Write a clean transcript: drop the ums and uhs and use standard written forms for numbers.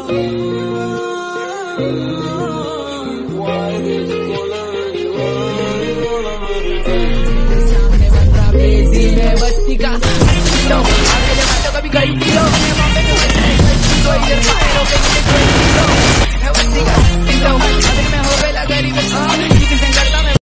सामने बंदा बेजी में बस्ती का कभी गलती हो